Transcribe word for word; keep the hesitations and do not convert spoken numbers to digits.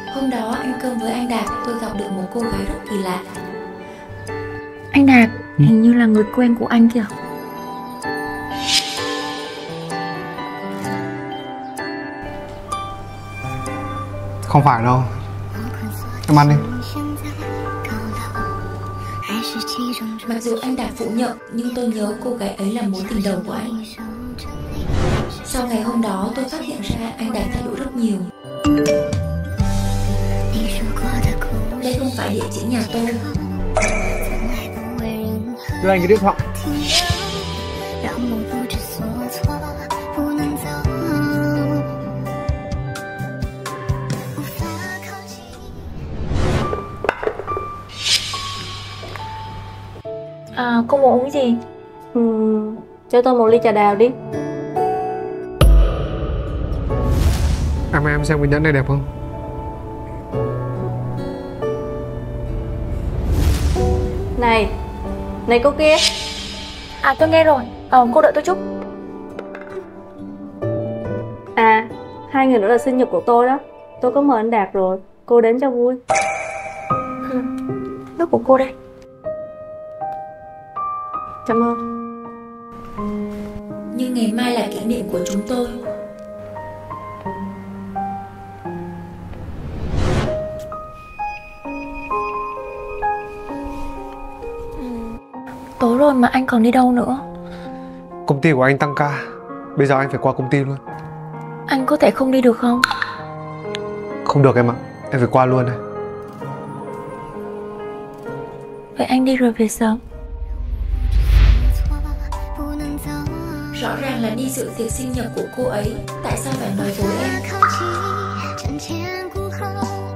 Hôm đó ăn cơm với anh Đạt, tôi gặp được một cô gái rất kỳ lạ. Anh Đạt, ừ. Hình như là người quen của anh kìa. Không phải đâu. Em ăn đi. Mặc dù anh Đạt phủ nhận, nhưng tôi nhớ cô gái ấy là mối tình đầu của anh. Sau ngày hôm đó tôi phát hiện ra anh Đạt thay đổi rất nhiều. Đây không phải địa chỉ nhà tôi. Đưa anh cái điện thoại. À, cô muốn uống gì? Ừ, cho tôi một ly trà đào đi. Em em xem cái nhẫn này đẹp không? Này, này cô kia. À tôi nghe rồi, ờ, cô đợi tôi chút. À, hai ngày nữa là sinh nhật của tôi đó. Tôi có mời anh Đạt rồi, cô đến cho vui. Ừ, nước của cô đây. Cảm ơn. Nhưng ngày mai là kỷ niệm của chúng tôi. Tối rồi mà anh còn đi đâu nữa? Công ty của anh tăng ca. Bây giờ anh phải qua công ty luôn. Anh có thể không đi được không? Không được em ạ. Em phải qua luôn đây. Vậy anh đi rồi về sớm. Rõ ràng là đi dự tiệc sinh nhật của cô ấy. Tại sao phải nói dối em?